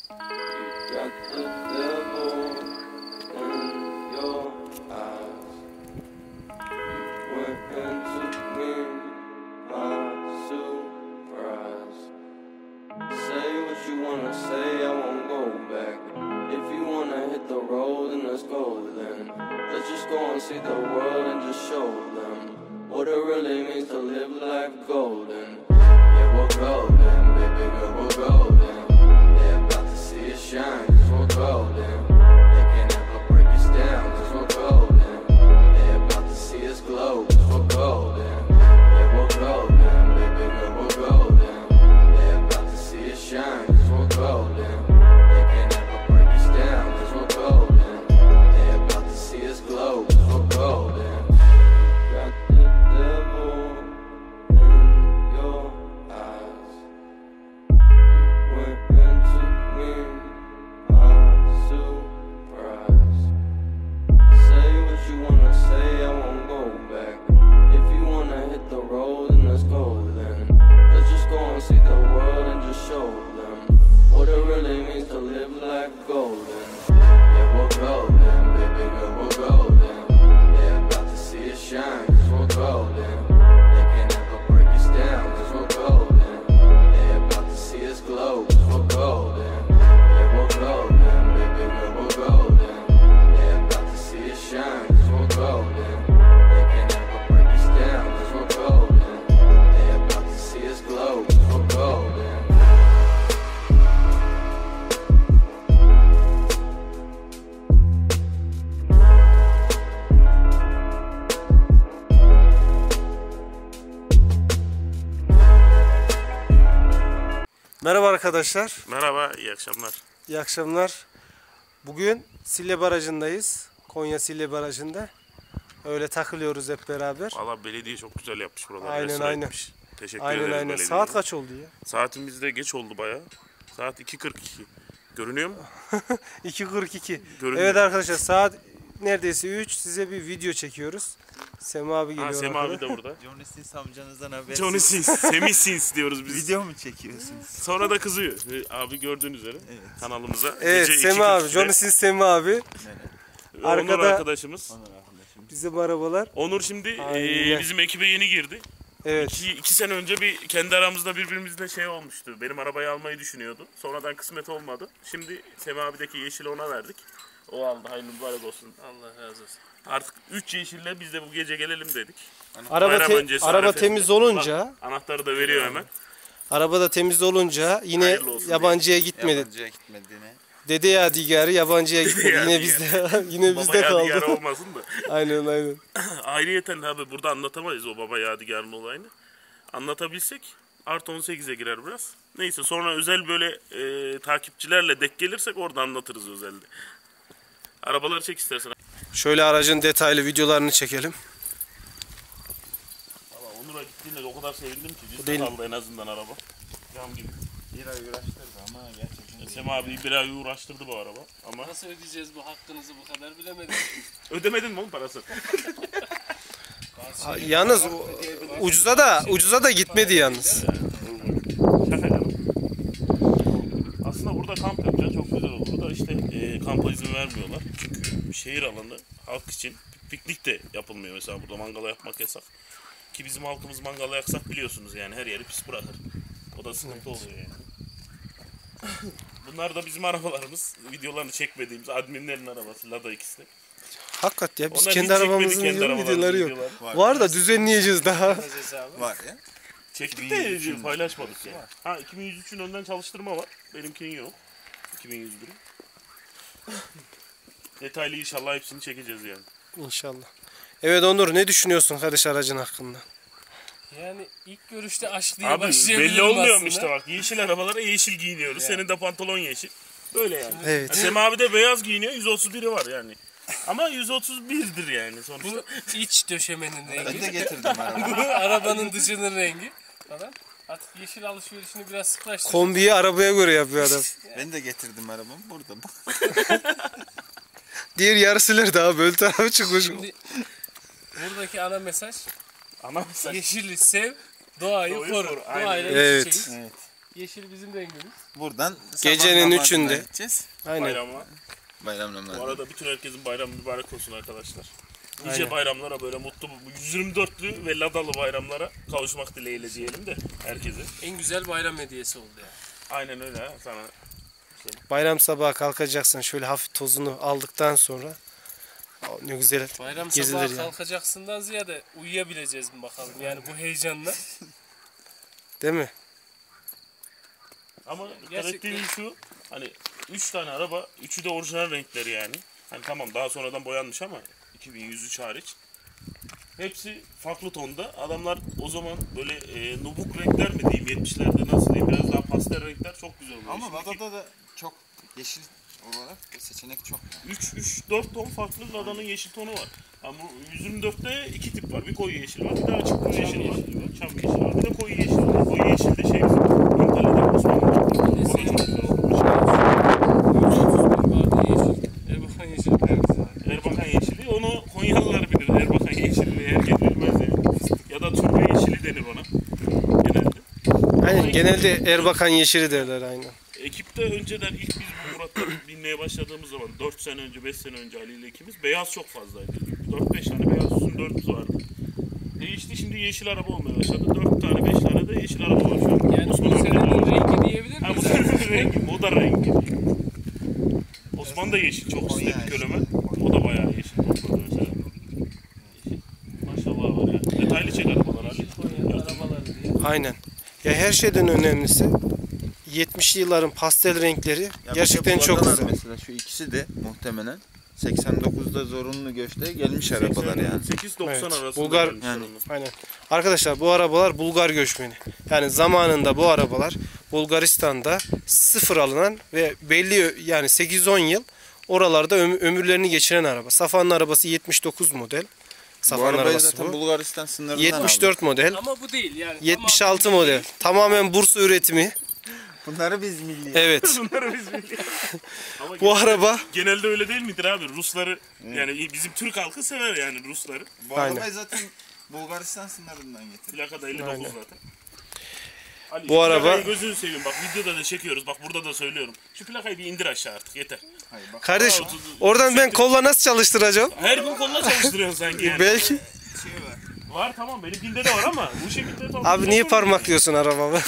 got the devil in your eyes. You went and took me by surprise. Say what you wanna say, I won't go back. If you wanna hit the road, then let's go then. Let's just go and see the world and just show them what it really means to live life golden. Yeah, we're golden, baby girl, we're golden. They're about to see us shine, cause we're golden. They can't ever break us down, cause we're golden. They're about to see us glow, cause we're golden. Yeah, we're golden, baby girl, we're golden. They're about to see us shine, cause we're golden. They can't ever break us down, cause we're golden. They're about to see us glow, cause we're golden. Got the devil in your eyes. You went and took me by surprise. Say what you wanna say, I won't go back. If you wanna hit the road, then let's go then. Let's just go and see the world and just show them what it really means to live life golden. Yeah, we're golden, baby girl, we're golden. They're about to see us shine, cause we're golden. They can't ever break us down, cause we're golden. They're about to see us glow, cause we're golden. Yeah, we're golden, baby girl, we're golden. They're about to see us shine, cause we're golden. They can't ever break us down, cause we're golden. They're about to see us glow, cause we're golden. Merhaba arkadaşlar. Merhaba, iyi akşamlar. İyi akşamlar. Bugün Sille Barajı'ndayız. Konya Sille Barajı'nda. Öyle takılıyoruz hep beraber. Valla belediye çok güzel yapmış buraları. Aynen, restore aynen. etmiş. Teşekkür Aynen ederiz aynen. belediyeye. Saat kaç oldu ya? Saatimiz de geç oldu bayağı. Saat 2.42. Görünüyor mu? 2.42. Görünüyor. Evet arkadaşlar, saat neredeyse 3. Size bir video çekiyoruz. Sema abi geliyor. Ha, Sema arkada. abi de burada. Johnny Sins amcanızdan habersiz. Johnny Sins, Semih Sins diyoruz biz. Video mu çekiyorsunuz? Sonra da kızıyor. Abi gördüğünüz üzere kanalımıza. Evet, gece Sema abi. 2.42'de. Johnny Sins Sema abi. Onur arkada- arkadaşımız. Onur arkadaşım. Bizim arabalar. Onur şimdi Aynen. bizim ekibe yeni girdi. Evet. İki sene önce bir kendi aramızda birbirimizle şey olmuştu. Benim arabayı almayı düşünüyordu. Sonradan kısmet olmadı. Şimdi Sema abideki yeşili ona verdik. O aldı. Hayırlı mübarek olsun. Allah razı olsun. Artık 3 yeşille biz de bu gece gelelim dedik. Bayram öncesi Araba Arefe. temiz olunca, Bak, anahtarı da veriyor hemen. araba da temiz olunca yine Hayırlı olsun yabancıya gitmedi. Yabancıya gitmediğine. Dede Yadigarı yabancıya gitmedi. Yine Yadigarı. bizde yine Baba bizde yadigarı kaldı. olmasın da. Aynen aynen. Ayrıyeten abi burada anlatamayız o baba yadigarının olayını. Anlatabilsek artı 18'e girer biraz. Neyse sonra özel böyle takipçilerle denk gelirsek orada anlatırız özelde. Arabaları çek istersen. Şöyle aracın detaylı videolarını çekelim. Valla Onur'a gittiğinde o kadar sevindim ki Bu bizde değil. kaldı en azından araba. Cam gibi. Bir ay uğraştırdı ama gerçekten. Sema abi bir ay uğraştırdı bu araba ama Nasıl ödeyeceğiz bu hakkınızı bu kadar bilemedim. ödemedin mi oğlum parası? Yalnız ucuza da gitmedi yalnız. Şaka canım. Aslında burada kamp yapacaksın çok güzel olur. Burada işte kampa izin vermiyorlar. Çünkü şehir alanı halk için piknik de yapılmıyor mesela burada mangala yapmak yasak. Ki bizim halkımız mangala yaksak biliyorsunuz yani her yeri pis bırakır. O da sıkıntı oluyor yani. Bunlar da bizim arabalarımız. Videolarını çekmediğimiz adminlerin arabası Lada ikisi de. Hakikat ya, biz Onlar kendi hiç çekmedi, arabamızın kendi arabalarının videoları yok. videoları. Var da düzenleyeceğiz daha. Var ya. Çektik de paylaşmadık yani. Ha 2103'ün önden çalıştırma var. Benimkinin yok. 2101'in. Detaylı inşallah hepsini çekeceğiz yani. İnşallah. Evet Onur, ne düşünüyorsun kardeş aracın hakkında? Yani ilk görüşte aşk diye Abi başlayabilirim belli olmuyor mu aslında. işte bak yeşil arabalara yeşil giyiniyoruz. Senin de pantolon yeşil. Böyle yani. Evet. Sema abi de beyaz giyiniyor 131'i var yani. Ama 131'dir yani sonuçta. Bu iç döşemenin Ben de rengi. getirdim arabayı. Bu arabanın dışının rengi falan. Artık yeşil alışverişini biraz sıklaştırdık. Kombiyi arabaya göre yapıyor adam. Ben de getirdim arabamı burada. Diğer yarısılar daha böyle tarafı çıkmış. Şimdi buradaki ana mesaj Ama mesela yeşili sev, doğayı Doğayı koru. koru, aynen. Doğayla Evet. iç içeyiz. Evet. Yeşil bizim rengimiz. Buradan Gecenin sabah namazına 3'ünde. gideceğiz. Aynen. Bayramla. Bayram Bu namazı. arada bütün herkesin bayramı mübarek olsun arkadaşlar. Nice Aynen. bayramlara böyle mutlu, 124'lü ve ladalı bayramlara kavuşmak dileğiyle diyelim de herkese. En güzel bayram hediyesi oldu yani. Aynen öyle ha, sana. Bayram sabahı kalkacaksın şöyle hafif tozunu aldıktan sonra. Ne güzel Bayram gezilir sabahı yani. kalkacaksından ziyade uyuyabileceğiz mi bakalım yani bu heyecanla. Değil mi? Ama dikkat Gerçekten. ettiğim şu, hani 3 tane araba, 3'ü de orijinal renkleri yani. Hani tamam daha sonradan boyanmış ama 2103 hariç. Hepsi farklı tonda. Adamlar o zaman böyle nubuk renkler mi diyeyim, 70'lerde nasıl diyeyim, biraz daha pastel renkler çok güzel oluyor. Ama Şimdiki Lada'da da çok yeşil olarak seçenek çok. 3-4 ton farklı Lada'nın yeşil tonu var. Ama 124'te 2 tip var. Bir koyu yeşil var, bir de açık koyu yeşil var. Çam yeşil var, bir de koyu yeşil var. Koyu yeşil de şey bizim Antalya'da Osmanlı. O da çok güzel olmuş. 331 vardı yeşil. Erbakan yeşil en güzel. Erbakan yeşili, onu Konyalılar bilir. Erbakan yeşilini herkes bilmez yani. Ya da türbe yeşili denir ona. Genelde. Aynen genelde Erbakan yeşili derler aynen. Ekipte önceden ilk biz bu Murat'la binmeye başladığımız zaman 4 sene önce 5 sene önce Ali ile ikimiz beyaz çok fazlaydı. 4-5 tane beyaz uzun 4'ümüz vardı. Değişti, şimdi yeşil araba olmaya başladı. 4 tane 5 tane de yeşil araba var şu an. Yani Osman bu abi senenin de- rengi diyebilir Ha, bu miyiz? senenin rengi, moda rengi. Osman da yeşil çok Konya istedi yeşil. köleme. O da bayağı yeşil topladı mesela. Yeşil. Maşallah var ya. Detaylı çek arabalar Ali. Konya arabaları diye. Aynen. Ya her şeyden önemlisi 70'li yılların pastel renkleri Ya gerçekten bir de bu çok Lada'lar güzel. Mesela şu ikisi de muhtemelen 89'da zorunlu göçte gelmiş arabalar yani. 8-90 Evet. arasında Bulgar- gelmişler Yani- onlar. Aynen. Arkadaşlar bu arabalar Bulgar göçmeni. Yani zamanında bu arabalar Bulgaristan'da sıfır alınan ve belli yani 8-10 yıl oralarda ömürlerini geçiren araba. Safa'nın arabası 79 model. Bu Safa'nın arabayı arabası zaten bu. Bulgaristan sınırından 74 model. Ama bu değil yani. 76 model. Tamamen Bursa üretimi. aldık. Bunları biz milli. Evet. Bunları biz biliyoruz. Ama Bu araba genelde öyle değil midir abi? Rusları yani bizim Türk halkı sever yani Rusları. Bu Aynen. arabayı zaten Bulgaristan sınırından getirdik. Plaka da 59 Aynen. zaten. Ali, Bu şu araba- plakayı gözünü seveyim bak, videoda da çekiyoruz, bak burada da söylüyorum. Şu plakayı bir indir aşağı artık, yeter. Hayır bak kardeş oradan ben kolla nasıl çalıştıracağım? Her gün koluna çalıştırıyorsun sanki yani. Belki. şey var. Var tamam, benimkinde de var ama bu şekilde tamam. Abi niye parmaklıyorsun arabamı?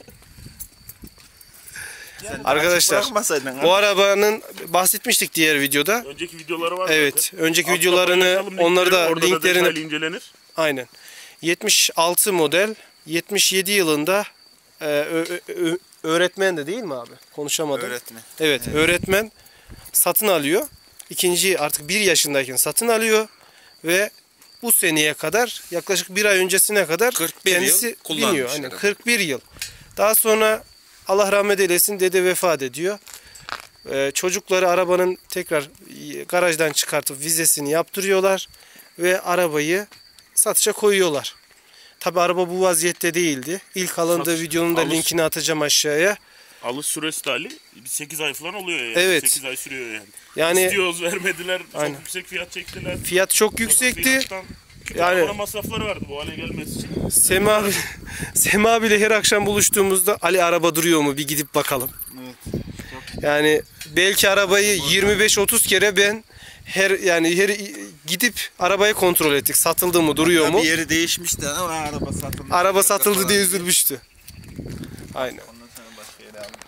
Sen Arkadaşlar, açık bırakmasaydın. Bu arabanın bahsetmiştik diğer videoda. Önceki videoları var Evet. zaten. Önceki Altta videolarını paylaşalım onları da orada linklerini detaylı incelenir. aynen. 76 model 77 yılında öğretmen de değil mi abi? Konuşamadım. Öğretmen. Evet, öğretmen satın alıyor. İkinci artık 1 yaşındayken satın alıyor ve bu seneye kadar yaklaşık bir ay öncesine kadar 41 yıl kendisi kullanmış biniyor. Aynen, araba. 41 yıl. Daha sonra Allah rahmet eylesin dede vefat ediyor. Çocukları arabanın tekrar garajdan çıkartıp vizesini yaptırıyorlar ve arabayı satışa koyuyorlar. Tabi araba bu vaziyette değildi. İlk alındığı Satış- videonun da alış- linkini atacağım aşağıya. Alış süresi de Ali 8 ay falan oluyor yani. Evet. 8 ay sürüyor yani. Yani İstiyoruz, vermediler. Aynen. Çok yüksek fiyat çektiler. fiyat çok yüksekti. Fiyattan- Yani- Yani masrafları vardı bu hale gelmesi için. Sema abiyle her akşam buluştuğumuzda Ali araba duruyor mu bir gidip bakalım. Evet. Yani belki arabayı 25-30 kere ben her gidip arabayı kontrol ettik. Satıldı mı, duruyor mu? Bir yeri değişmişti ama araba satıldı. Araba satıldı diye üzülmüştü. Aynen. Ondan sonra başka yere aldım.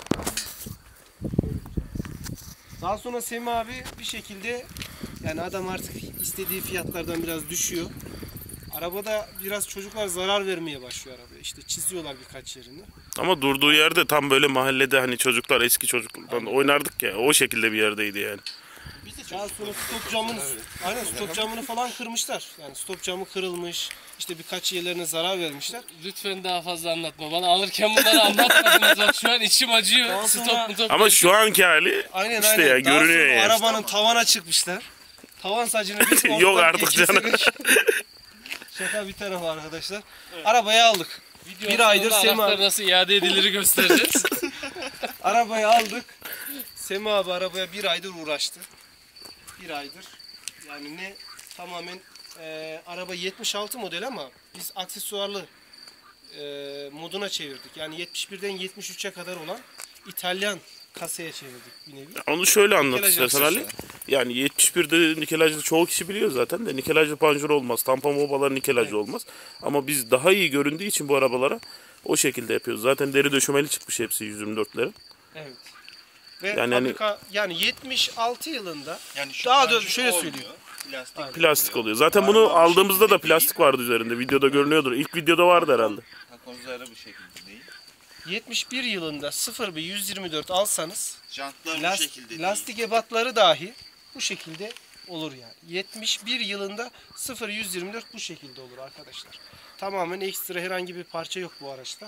Daha sonra Sema abi bir şekilde yani adam artık istediği fiyatlardan biraz düşüyor. Arabada biraz çocuklar zarar vermeye başlıyor arabaya. İşte çiziyorlar birkaç yerini. Ama durduğu yerde tam böyle mahallede hani çocuklar, eski çocuklardan oynardık ya, o şekilde bir yerdeydi yani. Daha sonra stop camını, aynen stop camını falan kırmışlar. Yani stop camı kırılmış. İşte birkaç yerlerine zarar vermişler. Lütfen daha fazla anlatma. Bana alırken bunları anlatmadınız. Bak şu an içim acıyor. Daha Stop sonra- mu top. Ama şu anki hali Aynen işte aynen. ya, Daha görünüyor sonra yani. arabanın tavana çıkmışlar. Tavan sacını bir kontrak Yok artık canım. keserek- Şaka bir tarafa arkadaşlar. Arabayı aldık. Videonun bir aydır sonunda Sema- anahtar nasıl iade edilir göstereceğiz. Arabayı aldık. Sema abi arabaya bir aydır uğraştı. Bir aydır. Yani ne tamamen araba 76 model ama biz aksesuarlı moduna çevirdik. Yani 71'den 73'e kadar olan İtalyan kasaya çevirdik bir nevi. Onu şöyle anlat Nikelaj istersen aksesuar. Ali. Yani 71'de nikelajlı çoğu kişi biliyor zaten de nikelajlı panjur olmaz. Tampon mobalar nikelajlı olmaz. Ama biz daha iyi göründüğü için bu arabalara o şekilde yapıyoruz. Zaten deri döşemeli çıkmış hepsi 124'lerin. Evet. Ve Yani fabrika yani 76 yılında Yani şu daha da panjur şöyle olmuyor. söyleyeyim. Plastik. Plastik oluyor. Zaten bunu aldığımızda da plastik vardı üzerinde. Videoda görünüyordur. İlk videoda vardı herhalde. Takozları bu şekilde değil. 71 yılında 0 bir 124 alsanız Jantlar bu şekilde değil. lastik ebatları dahi bu şekilde olur yani. 71 yılında 0-124 bu şekilde olur arkadaşlar. Tamamen ekstra herhangi bir parça yok bu araçta.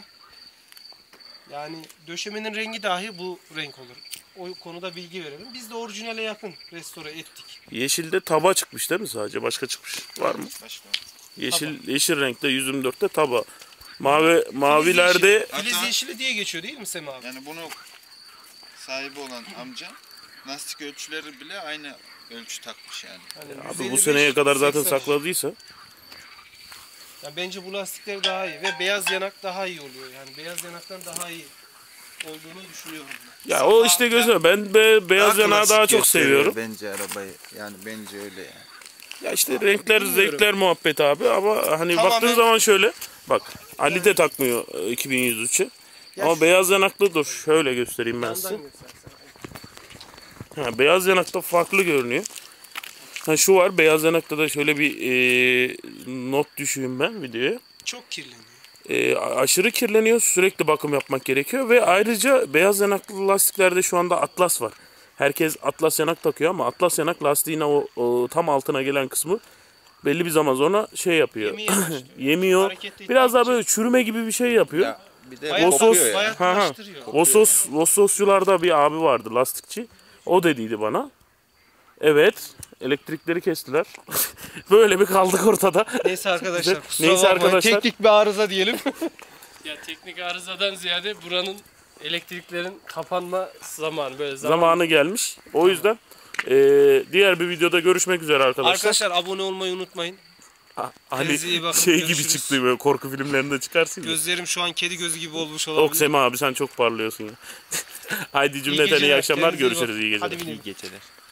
Yani döşemenin rengi dahi bu renk olur. O konuda bilgi verelim. Biz de orijinale yakın restore ettik. Yeşilde taba çıkmış değil mi sadece? Başka çıkmış. Var mı? Başka. Yeşil renkte 124'te taba. Mavilerde Filiz Hatta- yeşili diye geçiyor değil mi Sema abi? Yani bunu sahibi olan amca lastik ölçüleri bile aynı ölçü takmış yani. Hani abi 155, bu seneye kadar zaten 80. sakladıysa Yani bence bu lastikler daha iyi ve beyaz yanak daha iyi oluyor. Yani beyaz yanaktan daha iyi olduğunu düşünüyorum. ya o işte gözüme ben beyaz yanağı daha çok seviyorum. Bence arabayı. Yani bence öyle yani. Ya işte renkler, zevkler muhabbet abi ama hani Tamamen- baktığın zaman şöyle bak Ali de takmıyor 2103'ü. Ama beyaz yanaklı dur şöyle göstereyim ben size. Yandan göstersen. Ha, beyaz yanakta farklı görünüyor. Ha, şu var beyaz yanakta da şöyle bir not düşeyim ben videoya. Çok kirleniyor. Aşırı kirleniyor, sürekli bakım yapmak gerekiyor ve ayrıca beyaz yanaklı lastiklerde şu anda Atlas var. Herkes Atlas yanak takıyor ama Atlas yanak lastiğine o tam altına gelen kısmı belli bir zaman sonra şey yapıyor. Yemeye başlıyor. Yemiyor. Hareket Biraz daha ettikçe- böyle çürüme gibi bir şey yapıyor. Ya bir de Bayat- kokuyor ya. bayatlaştırıyor. Vososçularda bir abi vardı lastikçi. O dediydi bana. Evet. Elektrikleri kestiler. Böyle bir kaldık ortada. Neyse arkadaşlar. Neyse Kusura bakmayın. arkadaşlar. Teknik bir arıza diyelim. Ya teknik arızadan ziyade buranın elektriklerin kapanma zamanı böyle Zamanı gelmiş. O yüzden diğer bir videoda görüşmek üzere arkadaşlar. Arkadaşlar abone olmayı unutmayın. Hani kendinize iyi bakın, şey gibi görüşürüz. çıktı böyle korku filmlerinde çıkarsın ya. Gözlerim şu an kedi gözü gibi olmuş olabilir. Yok Sema abi sen çok parlıyorsun ya. Haydi cümleten iyi geceler, akşamlar kendinize iyi görüşürüz bakın. iyi geceler. Hadi binelim. İyi geceler.